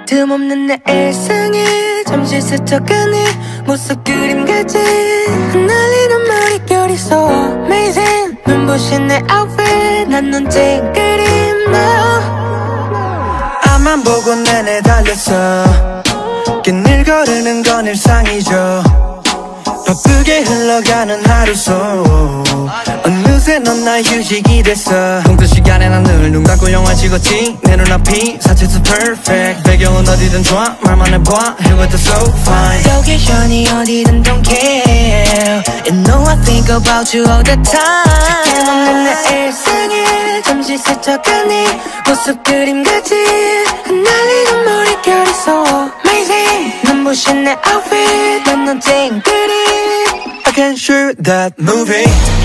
틈없는 내 일상에 잠시 스쳐간 네 모습 그림같이 흩날리는 머릿결이 so amazing. 눈부신 내 outfit 난 넌 찡그림 now. 앞만 보고 내내 달렸어. 긴 일 거르는 건 일상이죠. 바쁘게 흘러가는 하루 속 어느새 넌 나의 휴식이 됐어. 동트 시간에 난 늘 눈 감고 영화 찍었지. 내 눈앞이 사체수 perfect. 배경은 어디든 좋아 말만 해봐. Here with the so fine. 로케이션이 어디든 don't care. You know I think about you all the time. 틈없는 내 일상에 잠시 스쳐간 네 모습 그림같이 흩날리는 머릿결이 so amazing. 눈부신 내 outfit 난 넌 찡그림. I can shoot that movie,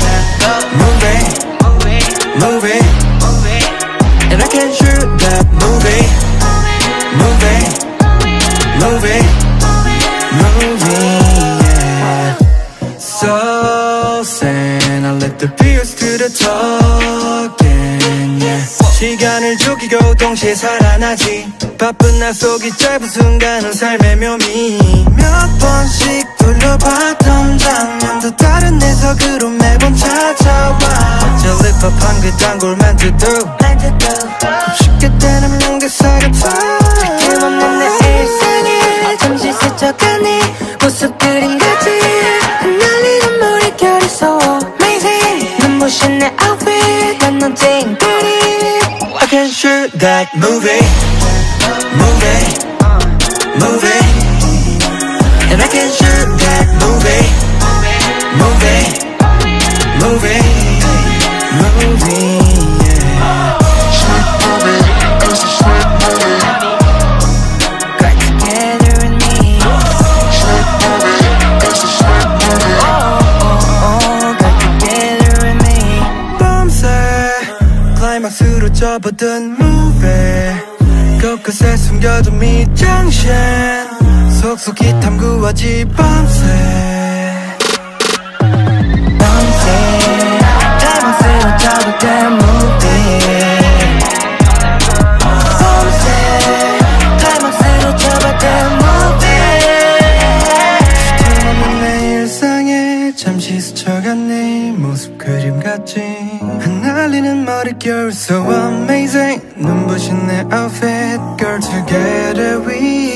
movie, and I can shoot that movie, yeah. So sane, I let the beers do the talking, yeah. 시간을 죽이고 동시에 살아나지. 바쁜 날 속이 짧은 순간은 삶의 묘미. 몇 번씩 돌려봤던 장면도 다른 해석으로 매번 찾아와. 젤리팝한 그 단골 만두도 쉽게 때는 명대사 같아. 틈없는 내 일상에 잠시 스쳐간 네 모습 그림같이 흩날리는 머릿결이 so amazing. 눈부신 내 outfit 난 넌 찡그림. I can shoot that movie, and I can shoot that movie, yeah. Sweet movie, it's a sweet movie. Got together with me. Sweet movie, it's a sweet movie. Oh, got together with me. 밤새 클라이막스로 접어든 movie. 곳곳에 숨겨둔 밑장신 속속히 탐구하지 밤새. 클라이막스로 접어든 movie. 클라이막스로 접어든 movie. 틈없는 내 일상에 잠시 스쳐간 네 모습 그림같이 흩날리는 머릿결 so amazing. 눈부신 내 outfit girl together we